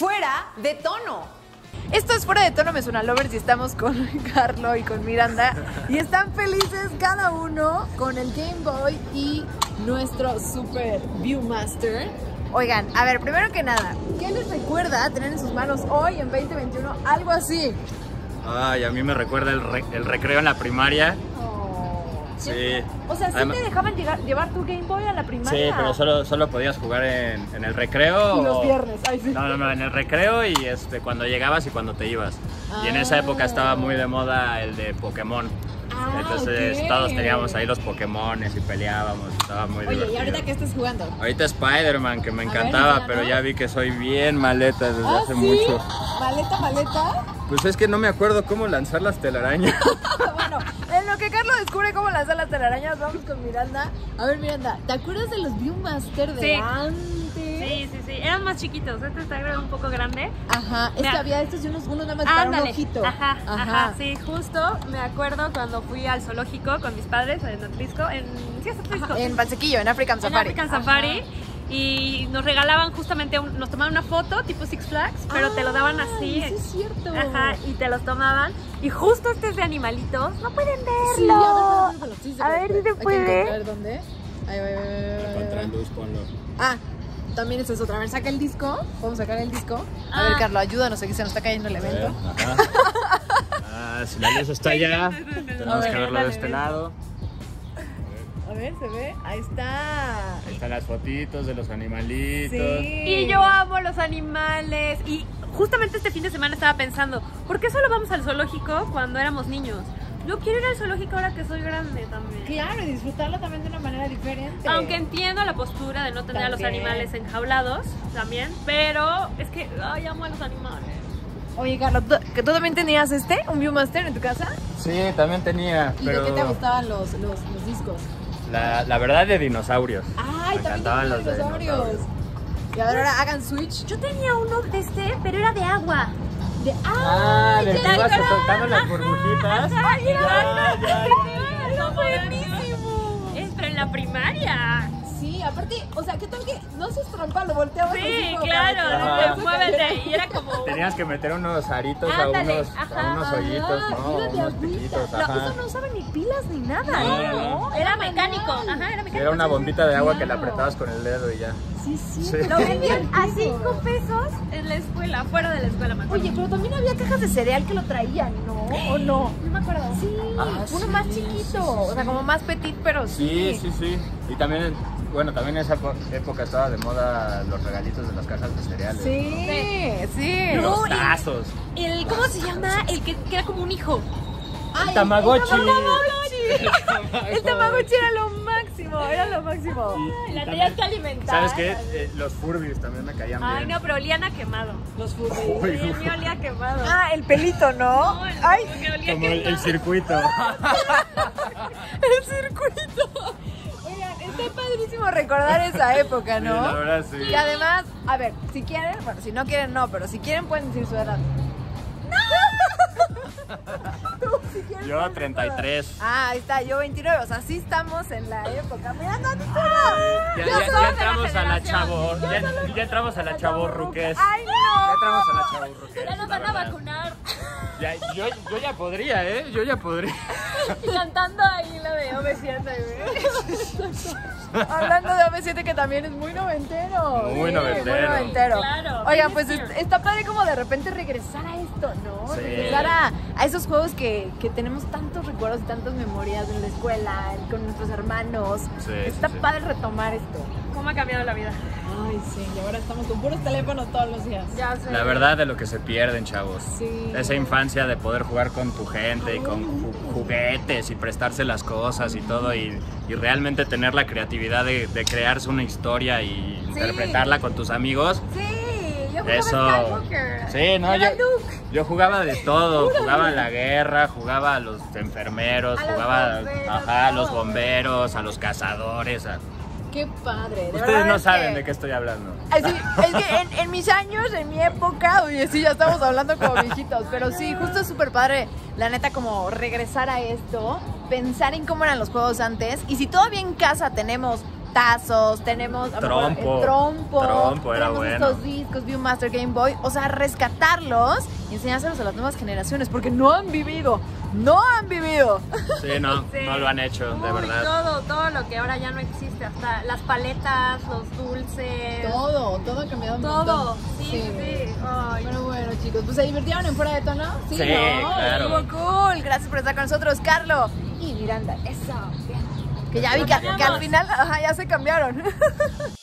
Fuera de Tono. Esto es Fuera de Tono, me suena lovers, y estamos con Carlo y con Miranda y están felices cada uno con el Game Boy y nuestro Super Viewmaster. Oigan, a ver, primero que nada, ¿qué les recuerda tener en sus manos hoy en 2021 algo así? Ay, a mí me recuerda el recreo en la primaria. Sí. O sea, ¿sí además, te dejaban llevar tu Game Boy a la primaria? Sí, pero solo podías jugar en el recreo. Y los viernes, ay sí. No, en el recreo y cuando llegabas y cuando te ibas. Y en esa época estaba muy de moda el de Pokémon. Entonces okay. Todos teníamos ahí los Pokémones y peleábamos, estaba muy divertido. Oye, ¿y ahorita qué estás jugando? Ahorita Spider-Man, que me encantaba, pero ya vi que soy bien maleta desde hace mucho. ¿Maleta? Pues es que no me acuerdo cómo lanzar las telarañas. Bueno, en lo que Carlos descubre cómo lanzar las telarañas, vamos con Miranda. A ver, Miranda, ¿te acuerdas de los Viewmaster de antes? Sí, eran más chiquitos, este está un poco grande. Ajá, es que había estos y unos nada más para un ojito. Ajá, sí, justo me acuerdo cuando fui al zoológico con mis padres en Atlisco, en Pansequillo, en African Safari. En African Safari. Y nos regalaban justamente, nos tomaban una foto tipo Six Flags, pero te lo daban así. Sí, es cierto. Ajá, y te los tomaban. Y justo este es de animalitos, no pueden verlo. Sí, a ver si se puede. A ver, ¿dónde? Ahí. Contraluz, ponlo. Ah, también eso es otra. A ver, saca el disco. Vamos a sacar el disco. A ver, Carlos, ayúdanos, aquí se nos está cayendo el evento. Si la luz está allá, tenemos que verlo de este lado. A ver, se ve. Ahí está. Ahí están las fotitos de los animalitos. Sí. Y yo amo los animales. Y justamente este fin de semana estaba pensando, ¿por qué solo vamos al zoológico cuando éramos niños? Yo quiero ir al zoológico ahora que soy grande también. Claro, y disfrutarlo también de una manera diferente. Aunque entiendo la postura de no tener a los animales enjaulados también, pero es que amo a los animales. Oye, Carlos, ¿tú también tenías un Viewmaster en tu casa? Sí, también tenía. ¿Y pero de qué te gustaban los discos? La verdad, de dinosaurios. Ay, me también encantaban los dinosaurios. Y ahora hagan switch. Yo tenía uno de pero era de agua. De que ibas soltando las burbujitas. ¡Era buenísimo! Pero en la primaria. Sí, aparte, o sea, ¿qué tal que no haces trampa? Lo volteabas así Sí, como claro, muévete. Y era como... Tenías que meter unos aritos Ándale, a unos hoyitos, ¿no? Unos piquitos, Eso no usaba ni pilas ni nada, No, era mecánico. Era mecánico. Era una bombita de agua que la apretabas con el dedo y ya. Sí, sí. Sí. Lo vendían a 5 pesos en la escuela, fuera de la escuela, me acuerdo. Oye, pero también había cajas de cereal que lo traían, ¿no? ¿O no? No me acuerdo. Sí, uno sí, más chiquito, o sea, como más petit, pero sí. Sí. Y también, en esa época estaba de moda los regalitos de las cajas de cereales. Sí. Los tazos. ¿Cómo se llama? El que era como un hijo. El Tamagotchi. El Tamagotchi era lo máximo. La tenías que alimentar. ¿Sabes qué? Los Furbies también me caían bien. Ay, no, pero olían a quemado. Los Furbies. Sí, el mío olía a quemado. El pelito, ¿no? Ay, Como el circuito. El circuito. Oigan, está padrísimo recordar esa época, ¿no? Sí, la verdad, sí. Y además, a ver, si quieren, bueno, si no quieren, no, pero si quieren pueden decir su edad. Tú, si quieres, Yo 33. ahí está, yo 29, o sea, sí estamos en la época. Mira, no, Ya entramos a la chavo. Ya entramos a la chavorruquez. ¡Ay, no! Ya entramos a la chavorruquez. Ya nos van a vacunar. Yo ya podría, Yo ya podría. Y cantando ahí la de OV7, Hablando de OV7, que también es muy noventero. Muy noventero. Muy noventero. Claro. Oigan, pues está padre como de repente regresar a esto, ¿no? Sí. Regresar a esos juegos que tenemos tantos recuerdos y tantas memorias en la escuela, con nuestros hermanos. Sí, Está sí. padre retomar esto. ¿Cómo ha cambiado la vida? Ay, sí, y ahora estamos con puros teléfonos todos los días. Ya sé. La verdad de lo que se pierden, chavos. Sí. Esa infancia de poder jugar con tu gente y con juguetes y prestarse las cosas y todo y realmente tener la creatividad de crearse una historia y interpretarla con tus amigos. Sí, yo jugaba Eso. Skywalker. Sí, no, Era Luke. yo jugaba de todo. Jugaba a la guerra, jugaba a los enfermeros, A los jugaba bomberos, a los todo. bomberos, a los cazadores. Qué padre. De Ustedes verdad no es saben que- de qué estoy hablando. Es que en mis años, en mi época, oye, sí, ya estamos hablando como viejitos, pero sí, justo es súper padre, la neta, como regresar a esto, pensar en cómo eran los juegos antes, y si todavía en casa tenemos tazos, tenemos Trompo. el trompo, Trompo era tenemos bueno. estos discos Viewmaster Game Boy, o sea, rescatarlos y enseñárselos a las nuevas generaciones porque no han vivido. Sí, no, Sí. no lo han hecho, de Uy, verdad. todo lo que ahora ya no existe, hasta las paletas, los dulces. Todo ha cambiado un Todo. montón. Sí. Ay. Pero bueno, chicos, pues se divirtieron en Fuera de Tono. Sí, ¿no? claro. Estuvo cool. Gracias por estar con nosotros, Carlo y Miranda. Eso. Que ya vi que al final ya se cambiaron.